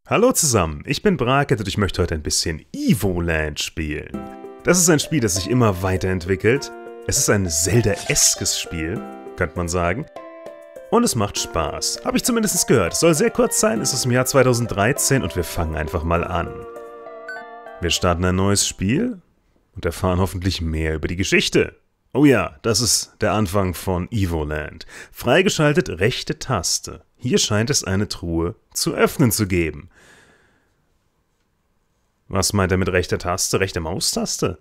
Hallo zusammen, ich bin Braket und ich möchte heute ein bisschen Evoland spielen. Das ist ein Spiel, das sich immer weiterentwickelt. Es ist ein Zelda-eskes Spiel, könnte man sagen. Und es macht Spaß. Habe ich zumindest gehört. Es soll sehr kurz sein, es ist im Jahr 2013 und wir fangen einfach mal an. Wir starten ein neues Spiel und erfahren hoffentlich mehr über die Geschichte. Oh ja, das ist der Anfang von Evoland. Freigeschaltet rechte Taste. Hier scheint es eine Truhe zu öffnen zu geben. Was meint er mit rechter Taste? Rechte Maustaste?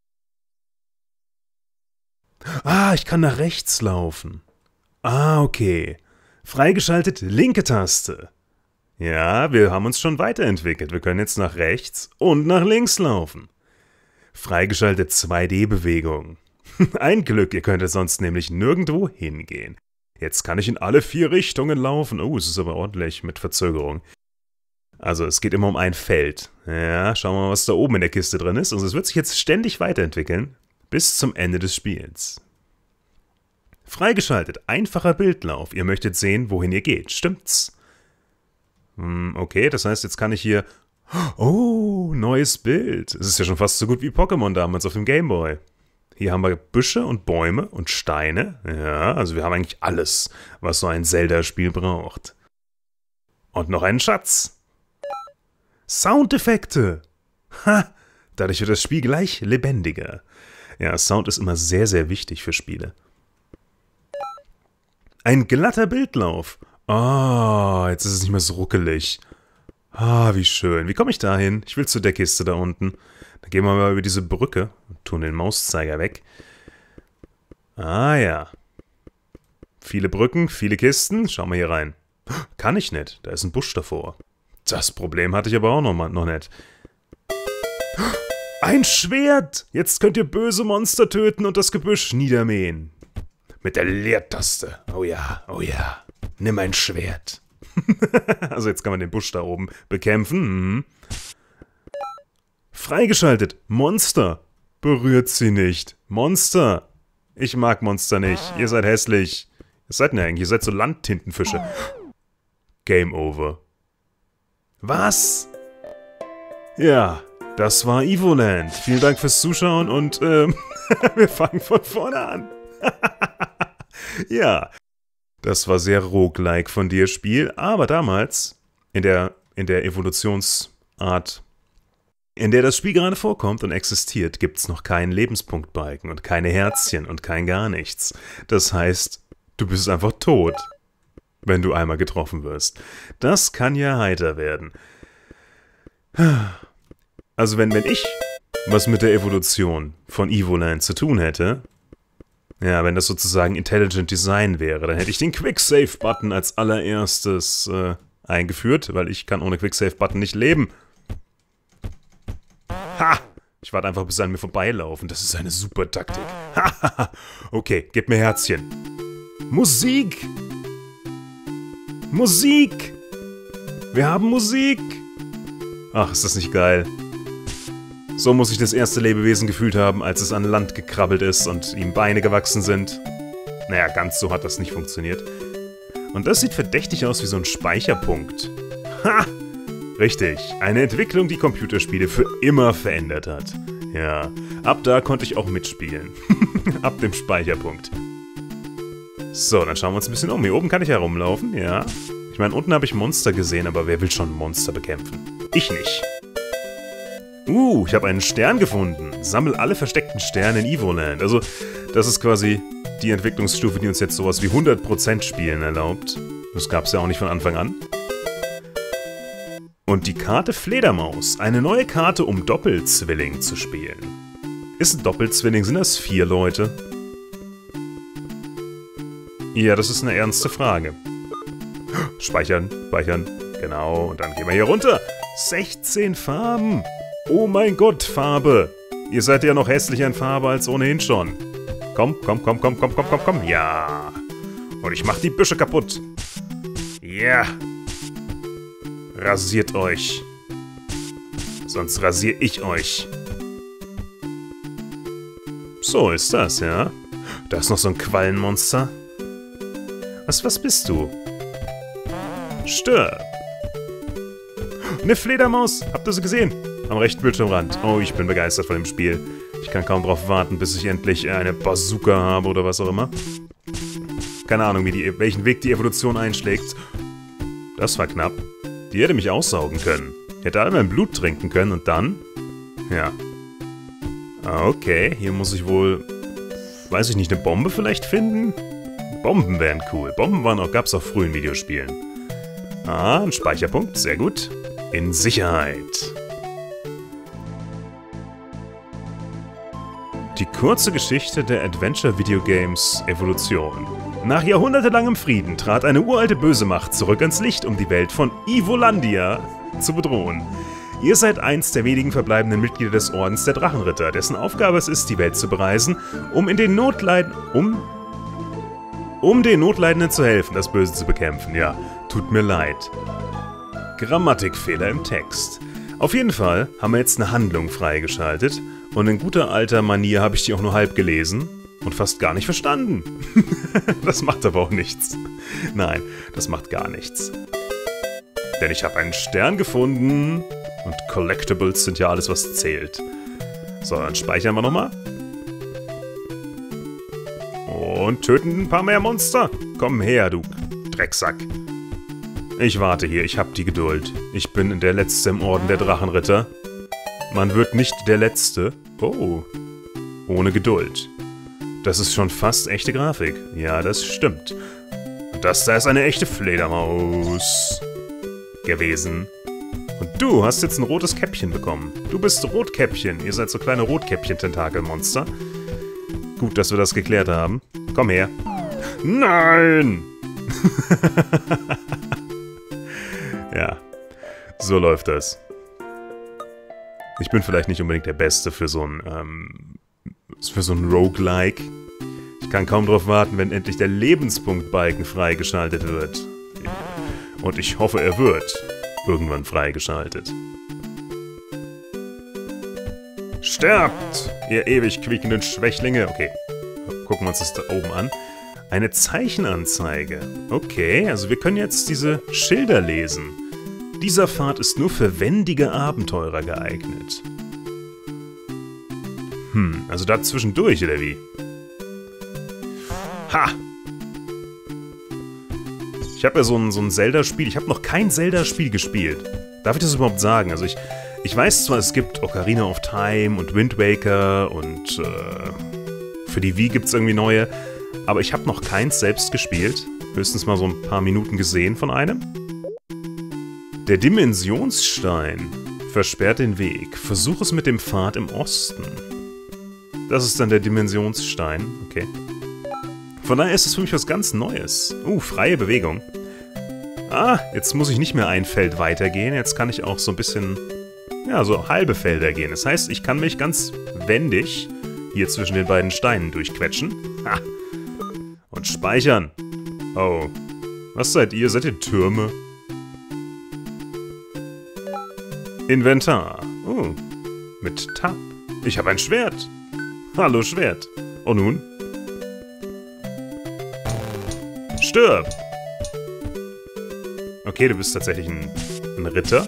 Ah, ich kann nach rechts laufen. Ah, okay. Freigeschaltet linke Taste. Ja, wir haben uns schon weiterentwickelt. Wir können jetzt nach rechts und nach links laufen. Freigeschaltet 2D-Bewegung. Ein Glück, ihr könntet sonst nämlich nirgendwo hingehen. Jetzt kann ich in alle 4 Richtungen laufen. Oh, es ist aber ordentlich mit Verzögerung. Also es geht immer um ein Feld. Ja, schauen wir mal, was da oben in der Kiste drin ist. Also es wird sich jetzt ständig weiterentwickeln, bis zum Ende des Spiels. Freigeschaltet, einfacher Bildlauf. Ihr möchtet sehen, wohin ihr geht. Stimmt's? Okay, das heißt, jetzt kann ich hier... Oh, neues Bild. Es ist ja schon fast so gut wie Pokémon damals auf dem Gameboy. Hier haben wir Büsche und Bäume und Steine. Ja, also wir haben eigentlich alles, was so ein Zelda-Spiel braucht. Und noch einen Schatz. Soundeffekte. Ha! Dadurch wird das Spiel gleich lebendiger. Ja, Sound ist immer sehr, sehr wichtig für Spiele. Ein glatter Bildlauf. Ah, jetzt ist es nicht mehr so ruckelig. Ah, wie schön. Wie komme ich da hin? Ich will zu der Kiste da unten. Dann gehen wir mal über diese Brücke und tun den Mauszeiger weg. Ah ja. Viele Brücken, viele Kisten. Schauen wir hier rein. Kann ich nicht. Da ist ein Busch davor. Das Problem hatte ich aber auch noch nicht. Ein Schwert! Jetzt könnt ihr böse Monster töten und das Gebüsch niedermähen. Mit der Leertaste. Oh ja, oh ja. Nimm ein Schwert. Also jetzt kann man den Busch da oben bekämpfen. Freigeschaltet. Monster. Berührt sie nicht. Monster. Ich mag Monster nicht. Ihr seid hässlich. Was seid denn eigentlich? Ihr seid so Landtintenfische. Game over. Was? Ja, das war Evoland. Vielen Dank fürs Zuschauen und wir fangen von vorne an. Ja, das war sehr roguelike von dir, Spiel, aber damals, in der Evolutionsart, in der das Spiel gerade vorkommt und existiert, gibt es noch keinen Lebenspunktbalken und keine Herzchen und kein gar nichts. Das heißt, du bist einfach tot, wenn du einmal getroffen wirst. Das kann ja heiter werden. Also wenn ich was mit der Evolution von Evoland zu tun hätte, ja, wenn das sozusagen Intelligent Design wäre, dann hätte ich den Quick-Save-Button als allererstes eingeführt, weil ich kann ohne Quick-Save-Button nicht leben. Ha! Ich warte einfach, bis sie an mir vorbeilaufen. Das ist eine super Taktik. Ha! Okay, gib mir Herzchen. Musik! Musik! Wir haben Musik! Ach, ist das nicht geil. So muss sich das erste Lebewesen gefühlt haben, als es an Land gekrabbelt ist und ihm Beine gewachsen sind. Naja, ganz so hat das nicht funktioniert. Und das sieht verdächtig aus wie so ein Speicherpunkt. Ha! Richtig, eine Entwicklung, die Computerspiele für immer verändert hat. Ja, ab da konnte ich auch mitspielen. Ab dem Speicherpunkt. So, dann schauen wir uns ein bisschen um. Hier oben kann ich herumlaufen, ja. Ich meine, unten habe ich Monster gesehen, aber wer will schon Monster bekämpfen? Ich nicht. Ich habe einen Stern gefunden. Sammel alle versteckten Sterne in Evoland. Also, das ist quasi die Entwicklungsstufe, die uns jetzt sowas wie 100% Spielen erlaubt. Das gab es ja auch nicht von Anfang an. Und die Karte Fledermaus. Eine neue Karte, um Doppelzwilling zu spielen. Ist ein Doppelzwilling? Sind das 4 Leute? Ja, das ist eine ernste Frage. Speichern, speichern. Genau, und dann gehen wir hier runter. 16 Farben. Oh mein Gott, Farbe. Ihr seid ja noch hässlicher in Farbe als ohnehin schon. Komm, komm, komm, komm, komm, komm, komm, komm. Ja. Und ich mach die Büsche kaputt. Ja. Rasiert euch. Sonst rasiere ich euch. So ist das, ja. Da ist noch so ein Quallenmonster. Was bist du? Stirb. Eine Fledermaus! Habt ihr sie gesehen? Am rechten Bildschirmrand. Oh, ich bin begeistert von dem Spiel. Ich kann kaum drauf warten, bis ich endlich eine Bazooka habe oder was auch immer. Keine Ahnung, welchen Weg die Evolution einschlägt. Das war knapp. Die hätte mich aussaugen können. Ich hätte all mein Blut trinken können und dann... Ja. Okay, hier muss ich wohl... Weiß ich nicht, eine Bombe vielleicht finden? Bomben wären cool. Bomben gab's auch früh in Videospielen. Ah, ein Speicherpunkt. Sehr gut. In Sicherheit. Die kurze Geschichte der Adventure-Videogames Evolution. Nach jahrhundertelangem Frieden trat eine uralte böse Macht zurück ans Licht, um die Welt von Evolandia zu bedrohen. Ihr seid eins der wenigen verbleibenden Mitglieder des Ordens der Drachenritter, dessen Aufgabe es ist, die Welt zu bereisen, um den Notleidenden zu helfen, das Böse zu bekämpfen. Ja, tut mir leid. Grammatikfehler im Text. Auf jeden Fall haben wir jetzt eine Handlung freigeschaltet und in guter alter Manier habe ich die auch nur halb gelesen und fast gar nicht verstanden. Das macht aber auch nichts. Nein, das macht gar nichts. Denn ich habe einen Stern gefunden und Collectibles sind ja alles, was zählt. So, dann speichern wir nochmal. Und töten ein paar mehr Monster. Komm her, du Drecksack. Ich warte hier, ich hab die Geduld. Ich bin der Letzte im Orden der Drachenritter. Man wird nicht der Letzte. Oh. Ohne Geduld. Das ist schon fast echte Grafik. Ja, das stimmt. Und das da ist eine echte Fledermaus gewesen. Und du hast jetzt ein rotes Käppchen bekommen. Du bist Rotkäppchen. Ihr seid so kleine Rotkäppchen-Tentakelmonster. Gut, dass wir das geklärt haben. Komm her. Nein! Ja, so läuft das. Ich bin vielleicht nicht unbedingt der Beste für so ein Roguelike. Ich kann kaum darauf warten, wenn endlich der Lebenspunktbalken freigeschaltet wird. Und ich hoffe, er wird irgendwann freigeschaltet. Sterbt, ihr ewig quiekenden Schwächlinge. Okay, gucken wir uns das da oben an. Eine Zeichenanzeige. Okay, also wir können jetzt diese Schilder lesen. Dieser Pfad ist nur für wendige Abenteurer geeignet. Also da zwischendurch, oder wie? Ha! Ich habe ja so ein Zelda-Spiel. Ich habe noch kein Zelda-Spiel gespielt. Darf ich das überhaupt sagen? Also ich weiß zwar, es gibt Ocarina of Time und Wind Waker und für die Wii gibt es irgendwie neue. Aber ich habe noch keins selbst gespielt. Höchstens mal so ein paar Minuten gesehen von einem. Der Dimensionsstein versperrt den Weg. Versuch es mit dem Pfad im Osten. Das ist dann der Dimensionsstein. Okay. Von daher ist es für mich was ganz Neues. Freie Bewegung. Ah, jetzt muss ich nicht mehr ein Feld weitergehen. Jetzt kann ich auch so ein bisschen, ja, so halbe Felder gehen. Das heißt, ich kann mich ganz wendig hier zwischen den beiden Steinen durchquetschen. Ha! Und speichern. Oh. Was seid ihr? Seid ihr Türme? Inventar. Oh. Mit Tab. Ich habe ein Schwert. Hallo Schwert. Und nun? Stirb! Okay, du bist tatsächlich ein Ritter.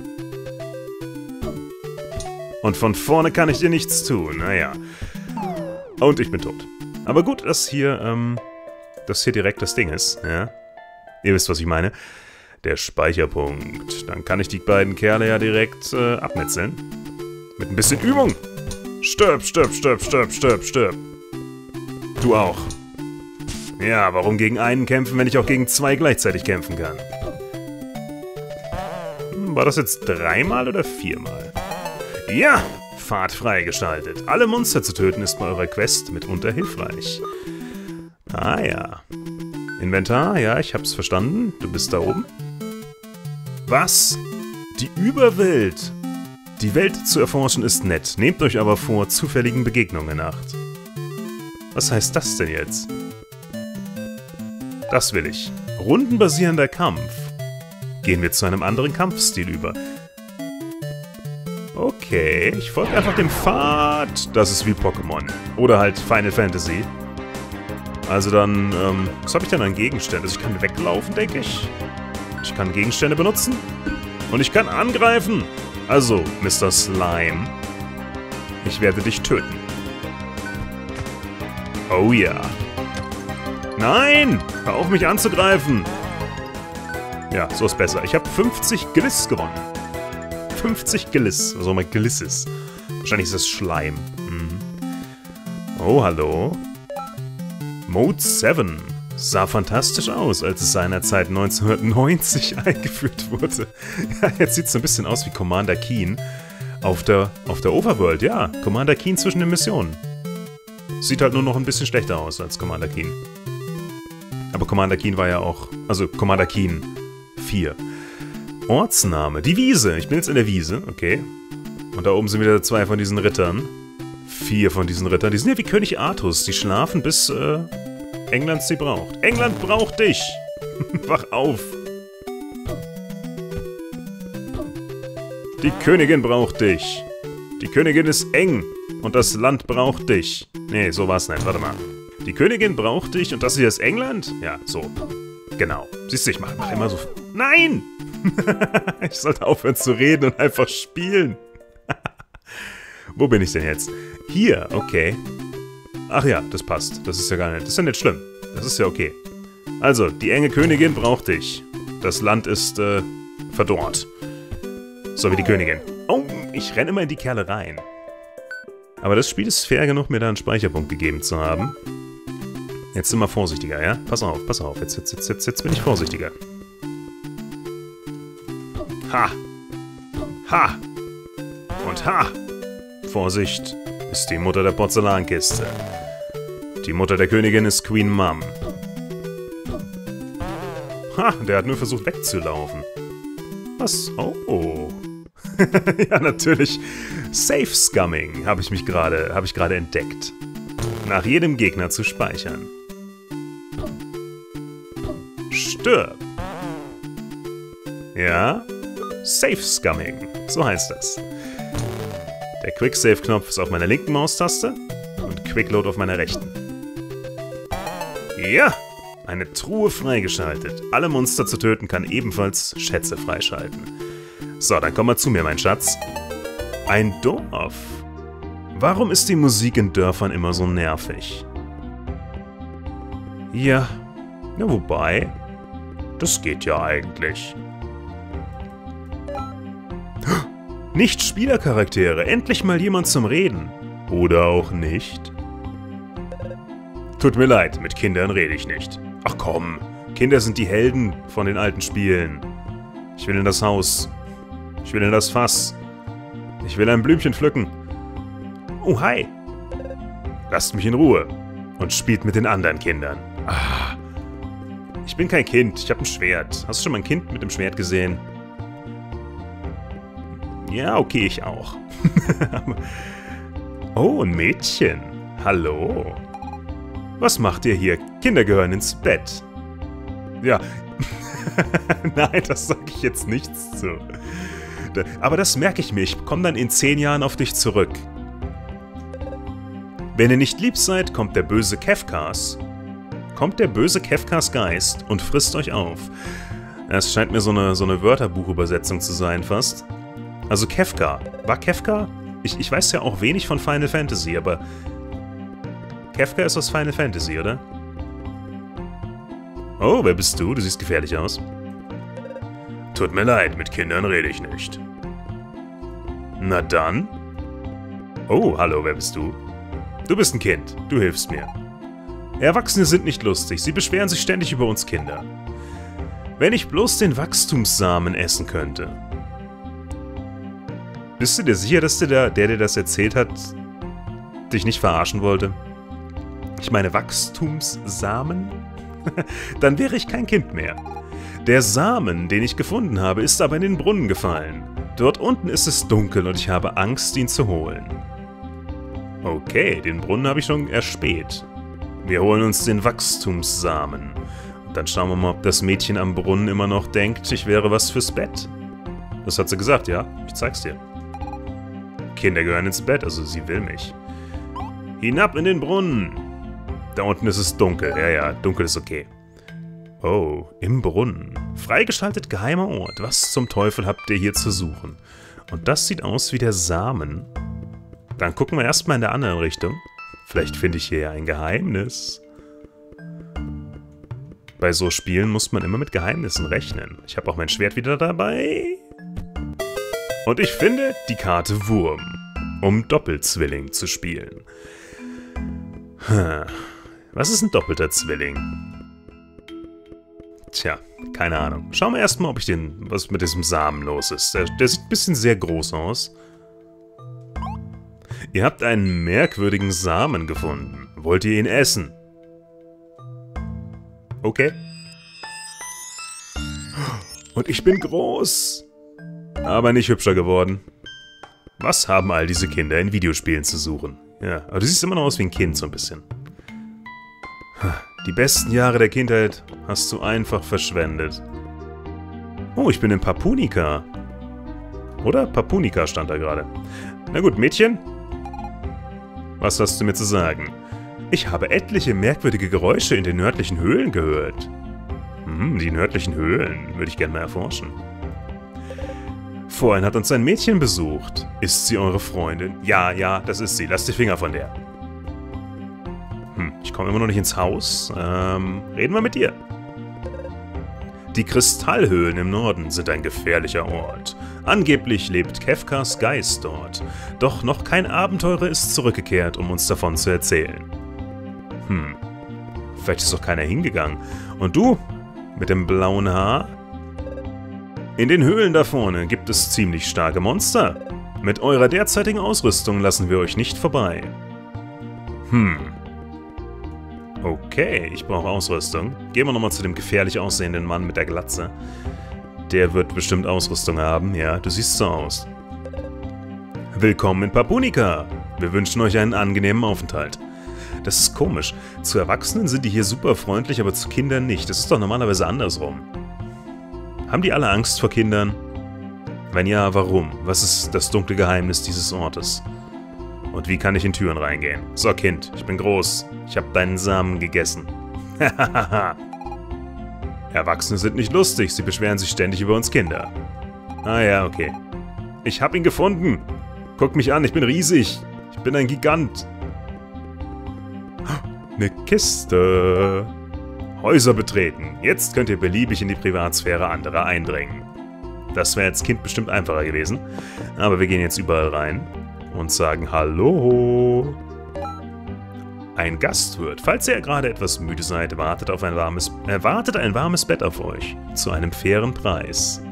Und von vorne kann ich dir nichts tun. Naja. Und ich bin tot. Aber gut, dass hier direkt das Ding ist. Ja? Ihr wisst, was ich meine. Der Speicherpunkt. Dann kann ich die beiden Kerle ja direkt abmetzeln. Mit ein bisschen Übung. Stirb, stirb, stirb, stirb, stirb, stirb. Du auch. Ja, warum gegen einen kämpfen, wenn ich auch gegen zwei gleichzeitig kämpfen kann? War das jetzt 3-mal oder 4-mal? Ja! Pfad freigeschaltet. Alle Monster zu töten ist bei eurer Quest mitunter hilfreich. Ah ja. Inventar, ja, ich hab's verstanden. Du bist da oben. Was? Die Überwelt! Die Welt zu erforschen ist nett. Nehmt euch aber vor, zufälligen Begegnungen in Acht. Was heißt das denn jetzt? Das will ich. Rundenbasierender Kampf. Gehen wir zu einem anderen Kampfstil über. Okay, ich folge einfach dem Pfad. Das ist wie Pokémon. Oder halt Final Fantasy. Also dann, was habe ich denn an Gegenständen? Also ich kann weglaufen, denke ich. Ich kann Gegenstände benutzen. Und ich kann angreifen. Also, Mr. Slime, ich werde dich töten. Oh ja. Nein! Hör auf, mich anzugreifen! Ja, so ist besser. Ich habe 50 Gliss gewonnen. 50 Gliss. Was auch immer Gliss ist. Wahrscheinlich ist das Schleim. Oh, hallo. Mode 7. Sah fantastisch aus, als es seinerzeit 1990 eingeführt wurde. Ja, jetzt sieht es so ein bisschen aus wie Commander Keen auf der Overworld. Ja, Commander Keen zwischen den Missionen. Sieht halt nur noch ein bisschen schlechter aus als Commander Keen. Aber Commander Keen war ja auch... Also, Commander Keen 4. Ortsname. Die Wiese. Ich bin jetzt in der Wiese. Okay. Und da oben sind wieder 2 von diesen Rittern. 4 von diesen Rittern. Die sind ja wie König Artus. Die schlafen, bis England sie braucht. England braucht dich! Wach auf! Die Königin braucht dich. Die Königin ist eng. Und das Land braucht dich. Nee, so war's nicht. Warte mal. Die Königin braucht dich und das hier ist England? Ja, so. Genau. Siehst du, ich mach immer so... Nein! Ich sollte aufhören zu reden und einfach spielen. Wo bin ich denn jetzt? Hier, okay. Ach ja, das passt. Das ist ja gar nicht... Das ist ja nicht schlimm. Das ist ja okay. Also, die enge Königin braucht dich. Das Land ist, verdorrt. So wie die Königin. Oh, ich renne immer in die Kerle rein. Aber das Spiel ist fair genug, mir da einen Speicherpunkt gegeben zu haben. Jetzt sind wir vorsichtiger, ja? Pass auf, pass auf. Jetzt bin ich vorsichtiger. Ha! Ha! Und ha! Vorsicht, ist die Mutter der Porzellankiste. Die Mutter der Königin ist Queen Mum. Ha, der hat nur versucht wegzulaufen. Was? Oh. Ja, natürlich. Safe Scumming habe ich gerade entdeckt. Nach jedem Gegner zu speichern. Stirb. Ja? Safe Scumming. So heißt das. Der Quick Save Knopf ist auf meiner linken Maustaste und Quick Load auf meiner rechten. Ja! Eine Truhe freigeschaltet. Alle Monster zu töten kann ebenfalls Schätze freischalten. So, dann komm mal zu mir, mein Schatz. Ein Dorf. Warum ist die Musik in Dörfern immer so nervig? Ja, wobei, das geht ja eigentlich. Nicht Spielercharaktere, endlich mal jemand zum Reden. Oder auch nicht. Tut mir leid, mit Kindern rede ich nicht. Ach komm, Kinder sind die Helden von den alten Spielen. Ich will in das Haus. Ich will in das Fass. Ich will ein Blümchen pflücken. Oh, hi. Lasst mich in Ruhe und spielt mit den anderen Kindern. Ah. Ich bin kein Kind, ich habe ein Schwert. Hast du schon mal ein Kind mit dem Schwert gesehen? Ja, okay, ich auch. Oh, ein Mädchen. Hallo. Was macht ihr hier? Kinder gehören ins Bett. Ja. Nein, das sage ich jetzt nichts zu. Aber das merke ich mir. Ich komme dann in 10 Jahren auf dich zurück. Wenn ihr nicht lieb seid, kommt der böse Kefkas. Kommt der böse Kefkas Geist und frisst euch auf. Das scheint mir so eine Wörterbuchübersetzung zu sein, fast. Also Kefka. War Kefka? Ich weiß ja auch wenig von Final Fantasy, aber... Kefka ist aus Final Fantasy, oder? Oh, wer bist du? Du siehst gefährlich aus. Tut mir leid, mit Kindern rede ich nicht. Na dann? Oh, hallo, wer bist du? Du bist ein Kind, du hilfst mir. Erwachsene sind nicht lustig, sie beschweren sich ständig über uns Kinder. Wenn ich bloß den Wachstumssamen essen könnte. Bist du dir sicher, dass der dir das erzählt hat, dich nicht verarschen wollte? Ich meine Wachstumssamen? Dann wäre ich kein Kind mehr. Der Samen, den ich gefunden habe, ist aber in den Brunnen gefallen. Dort unten ist es dunkel und ich habe Angst, ihn zu holen. Okay, den Brunnen habe ich schon erspäht. Wir holen uns den Wachstumssamen. Und dann schauen wir mal, ob das Mädchen am Brunnen immer noch denkt, ich wäre was fürs Bett. Das hat sie gesagt, ja? Ich zeig's dir. Kinder gehören ins Bett, also sie will mich. Hinab in den Brunnen. Da unten ist es dunkel. Ja, dunkel ist okay. Oh, im Brunnen. Freigeschaltet geheimer Ort. Was zum Teufel habt ihr hier zu suchen? Und das sieht aus wie der Samen. Dann gucken wir erstmal in der anderen Richtung. Vielleicht finde ich hier ja ein Geheimnis. Bei so Spielen muss man immer mit Geheimnissen rechnen. Ich habe auch mein Schwert wieder dabei. Und ich finde die Karte Wurm, um Doppelzwilling zu spielen. Was ist ein doppelter Zwilling? Tja, keine Ahnung. Schauen wir erstmal, was mit diesem Samen los ist. Der sieht ein bisschen sehr groß aus. Ihr habt einen merkwürdigen Samen gefunden. Wollt ihr ihn essen? Okay. Und ich bin groß. Aber nicht hübscher geworden. Was haben all diese Kinder in Videospielen zu suchen? Ja, aber du siehst immer noch aus wie ein Kind, so ein bisschen. Die besten Jahre der Kindheit hast du einfach verschwendet. Oh, ich bin in Papunica. Oder? Papunica stand da gerade. Na gut, Mädchen. Was hast du mir zu sagen? Ich habe etliche merkwürdige Geräusche in den nördlichen Höhlen gehört. Die nördlichen Höhlen würde ich gerne mal erforschen. Vorhin hat uns ein Mädchen besucht. Ist sie eure Freundin? Ja, das ist sie. Lasst die Finger von der. Ich komme immer noch nicht ins Haus. Reden wir mit ihr. Die Kristallhöhlen im Norden sind ein gefährlicher Ort. Angeblich lebt Kefkas Geist dort. Doch noch kein Abenteurer ist zurückgekehrt, um uns davon zu erzählen. Vielleicht ist doch keiner hingegangen. Und du? Mit dem blauen Haar? In den Höhlen da vorne gibt es ziemlich starke Monster. Mit eurer derzeitigen Ausrüstung lassen wir euch nicht vorbei. Okay, ich brauche Ausrüstung. Gehen wir nochmal zu dem gefährlich aussehenden Mann mit der Glatze. Der wird bestimmt Ausrüstung haben. Ja, du siehst so aus. Willkommen in Papunica. Wir wünschen euch einen angenehmen Aufenthalt. Das ist komisch. Zu Erwachsenen sind die hier super freundlich, aber zu Kindern nicht. Das ist doch normalerweise andersrum. Haben die alle Angst vor Kindern? Wenn ja, warum? Was ist das dunkle Geheimnis dieses Ortes? Und wie kann ich in Türen reingehen? So, Kind, ich bin groß. Ich habe deinen Samen gegessen. Hahaha. Erwachsene sind nicht lustig, sie beschweren sich ständig über uns Kinder. Ah ja, okay. Ich hab ihn gefunden. Guck mich an, ich bin riesig. Ich bin ein Gigant. Eine Kiste. Häuser betreten. Jetzt könnt ihr beliebig in die Privatsphäre anderer eindringen. Das wäre als Kind bestimmt einfacher gewesen. Aber wir gehen jetzt überall rein und sagen Hallo. Ein Gastwirt. Falls ihr gerade etwas müde seid, wartet ein warmes Bett auf euch. Zu einem fairen Preis.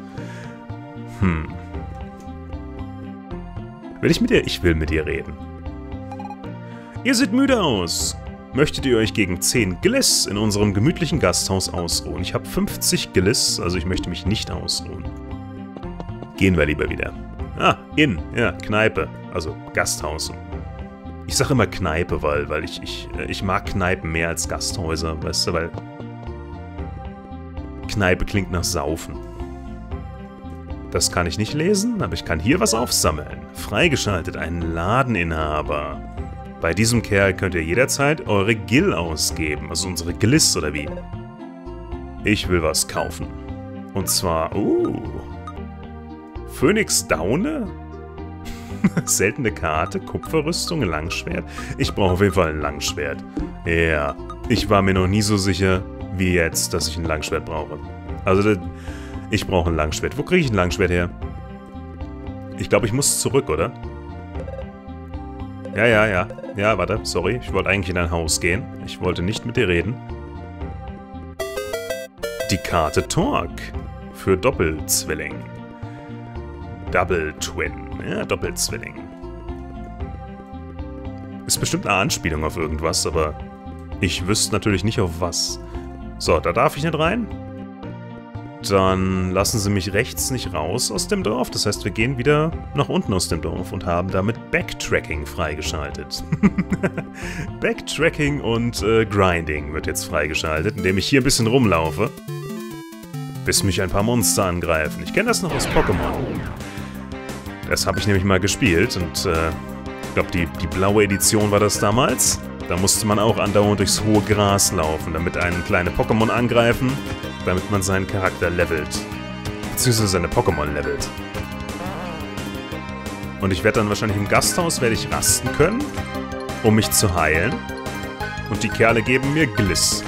Will ich mit dir? Ich will mit dir reden. Ihr seht müde aus. Möchtet ihr euch gegen 10 Gliss in unserem gemütlichen Gasthaus ausruhen? Ich habe 50 Gliss, also ich möchte mich nicht ausruhen. Gehen wir lieber wieder. Ja, Kneipe. Also Gasthaus. Ich sage immer Kneipe, weil ich mag Kneipen mehr als Gasthäuser, weißt du, weil Kneipe klingt nach Saufen. Das kann ich nicht lesen, aber ich kann hier was aufsammeln. Freigeschaltet, ein Ladeninhaber. Bei diesem Kerl könnt ihr jederzeit eure Gil ausgeben, also unsere Gliss oder wie. Ich will was kaufen. Und zwar, Phönix Daune? Seltene Karte, Kupferrüstung, Langschwert. Ich brauche auf jeden Fall ein Langschwert. Ja, ich war mir noch nie so sicher wie jetzt, dass ich ein Langschwert brauche. Also, ich brauche ein Langschwert. Wo kriege ich ein Langschwert her? Ich glaube, ich muss zurück, oder? Ja. Ja, warte, sorry. Ich wollte eigentlich in ein Haus gehen. Ich wollte nicht mit dir reden. Die Karte Torque für Doppelzwilling. Double Twin. Ja, Doppelzwilling. Ist bestimmt eine Anspielung auf irgendwas, aber ich wüsste natürlich nicht auf was. So, da darf ich nicht rein. Dann lassen sie mich rechts nicht raus aus dem Dorf. Das heißt, wir gehen wieder nach unten aus dem Dorf und haben damit Backtracking freigeschaltet. Backtracking und Grinding wird jetzt freigeschaltet, indem ich hier ein bisschen rumlaufe. Bis mich ein paar Monster angreifen. Ich kenne das noch aus Pokémon. Das habe ich nämlich mal gespielt und ich glaube, die blaue Edition war das damals. Da musste man auch andauernd durchs hohe Gras laufen, damit einen kleine Pokémon angreifen. damit man seinen Charakter levelt. Beziehungsweise seine Pokémon levelt. Und ich werde dann wahrscheinlich im Gasthaus werde ich rasten können, um mich zu heilen. Und die Kerle geben mir Gliss.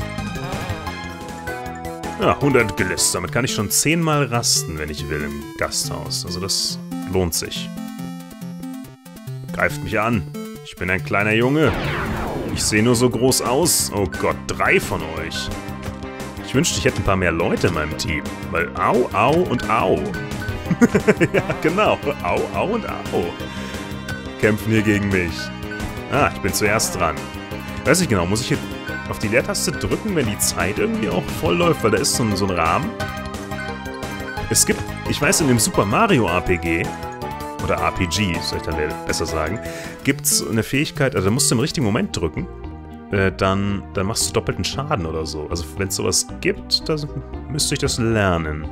Ja, 100 Gliss. Damit kann ich schon 10-mal rasten, wenn ich will, im Gasthaus. Also das lohnt sich. Greift mich an. Ich bin ein kleiner Junge. Ich sehe nur so groß aus. Oh Gott, 3 von euch. Ich wünschte, ich hätte ein paar mehr Leute in meinem Team. Weil au, au und au. Ja, genau. Au, au und au. Kämpfen hier gegen mich. Ah, ich bin zuerst dran. Weiß nicht genau, muss ich hier auf die Leertaste drücken, wenn die Zeit irgendwie auch voll läuft? Weil da ist so ein Rahmen. Es gibt, ich weiß, in dem Super Mario RPG, oder RPG, soll ich dann besser sagen, gibt es eine Fähigkeit, also da musst du im richtigen Moment drücken, dann machst du doppelten Schaden oder so. Also wenn es sowas gibt, dann müsste ich das lernen.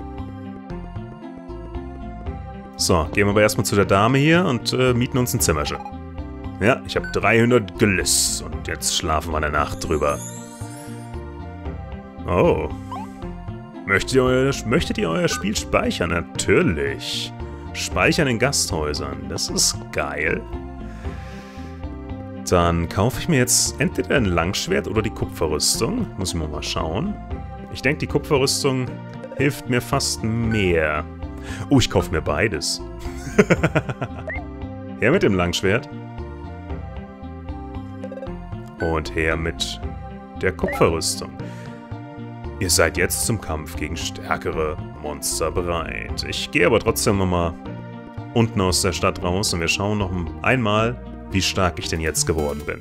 So, gehen wir aber erstmal zu der Dame hier und mieten uns ein Zimmerchen. Ja, ich habe 300 Gliss und jetzt schlafen wir eine Nacht drüber. Oh. Möchtet ihr euer Spiel speichern? Natürlich. Speichern in Gasthäusern. Das ist geil. Dann kaufe ich mir jetzt entweder ein Langschwert oder die Kupferrüstung. Muss ich mal schauen. Ich denke, die Kupferrüstung hilft mir fast mehr. Oh, ich kaufe mir beides. Her mit dem Langschwert. Und her mit der Kupferrüstung. Ihr seid jetzt zum Kampf gegen stärkere Monster bereit. Ich gehe aber trotzdem nochmal unten aus der Stadt raus und wir schauen noch einmal, wie stark ich denn jetzt geworden bin.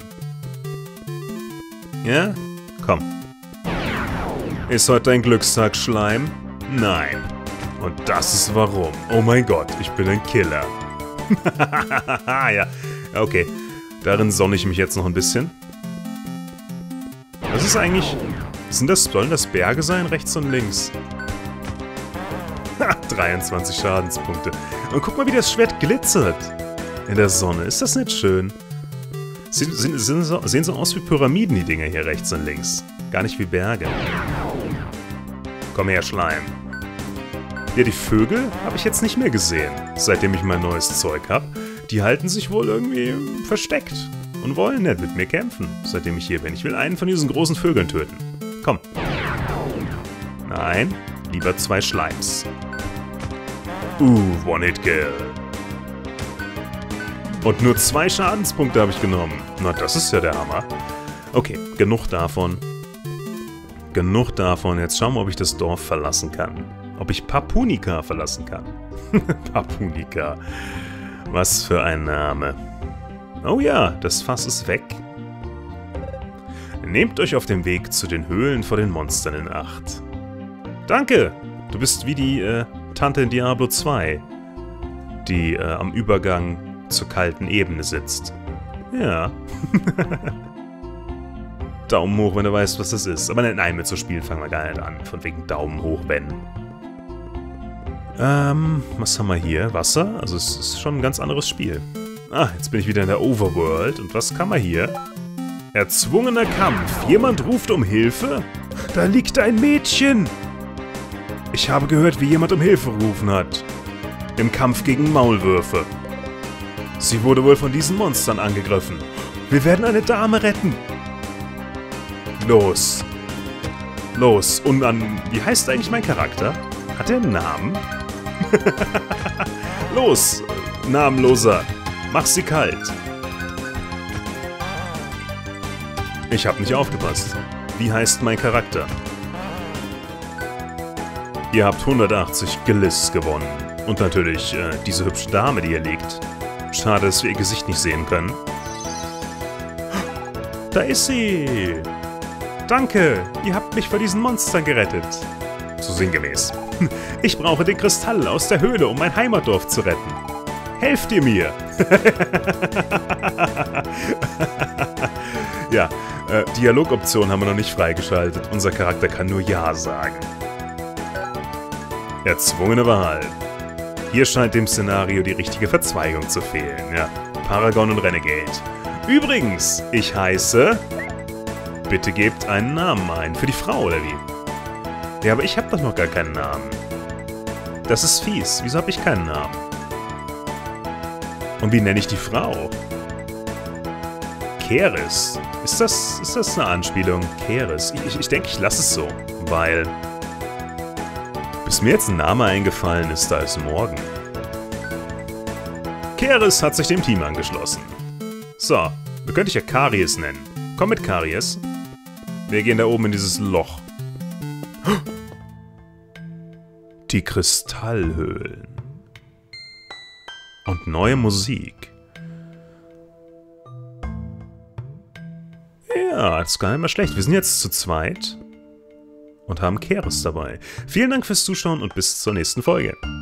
Ja? Komm. Ist heute dein Glückstag, Schleim? Nein. Und das ist warum. Oh mein Gott, ich bin ein Killer. Ja, okay. Darin sonne ich mich jetzt noch ein bisschen. Was ist eigentlich... Sollen das Berge sein, rechts und links? Ha, 23 Schadenspunkte. Und guck mal, wie das Schwert glitzert. In der Sonne. Ist das nicht schön? Sehen so aus wie Pyramiden, die Dinger hier rechts und links. Gar nicht wie Berge. Komm her, Schleim. Ja, die Vögel habe ich jetzt nicht mehr gesehen, seitdem ich mein neues Zeug habe. Die halten sich wohl irgendwie versteckt und wollen nicht mit mir kämpfen, seitdem ich hier bin. Ich will einen von diesen großen Vögeln töten. Komm. Nein, lieber 2 Schleims. One-Hit-Kill. Und nur 2 Schadenspunkte habe ich genommen. Na, das ist ja der Hammer. Okay, genug davon. Genug davon. Jetzt schauen wir, ob ich das Dorf verlassen kann. Ob ich Papunica verlassen kann. Papunica. Was für ein Name. Oh ja, das Fass ist weg. Nehmt euch auf dem Weg zu den Höhlen vor den Monstern in Acht. Danke! Du bist wie die Tante in Diablo 2, die am Übergang zur kalten Ebene sitzt. Ja. Daumen hoch, wenn du weißt, was das ist. Aber nein, mit so Spielen fangen wir gar nicht an. Von wegen Daumen hoch, wenn. Was haben wir hier? Wasser? Also es ist schon ein ganz anderes Spiel. Ah, jetzt bin ich wieder in der Overworld. Und was kann man hier? Erzwungener Kampf. Jemand ruft um Hilfe? Da liegt ein Mädchen. Ich habe gehört, wie jemand um Hilfe gerufen hat. Im Kampf gegen Maulwürfe. Sie wurde wohl von diesen Monstern angegriffen. Wir werden eine Dame retten. Los. Los. Und wie heißt eigentlich mein Charakter? Hat er einen Namen? Los, Namenloser. Mach sie kalt. Ich hab nicht aufgepasst. Wie heißt mein Charakter? Ihr habt 180 Gliss gewonnen. Und natürlich diese hübsche Dame, die hier liegt. Schade, dass wir ihr Gesicht nicht sehen können. Da ist sie! Danke, ihr habt mich vor diesen Monstern gerettet. So sinngemäß. Ich brauche den Kristall aus der Höhle, um mein Heimatdorf zu retten. Helft ihr mir! Ja, Dialogoption haben wir noch nicht freigeschaltet. Unser Charakter kann nur Ja sagen. Erzwungene Wahl. Hier scheint dem Szenario die richtige Verzweigung zu fehlen. Ja, Paragon und Renegade. Übrigens, ich heiße... Bitte gebt einen Namen ein. Für die Frau, oder wie? Ja, aber ich habe doch noch gar keinen Namen. Das ist fies. Wieso habe ich keinen Namen? Und wie nenne ich die Frau? Keris. Ist das eine Anspielung? Keris. Ich denke, ich lasse es so. Weil... bis mir jetzt ein Name eingefallen ist, da ist morgen. Keris hat sich dem Team angeschlossen. So, wir könnten dich ja Karies nennen. Komm mit, Karies. Wir gehen da oben in dieses Loch. Die Kristallhöhlen. Und neue Musik. Ja, das ist gar nicht mal schlecht. Wir sind jetzt zu zweit und haben Keris dabei. Vielen Dank fürs Zuschauen und bis zur nächsten Folge.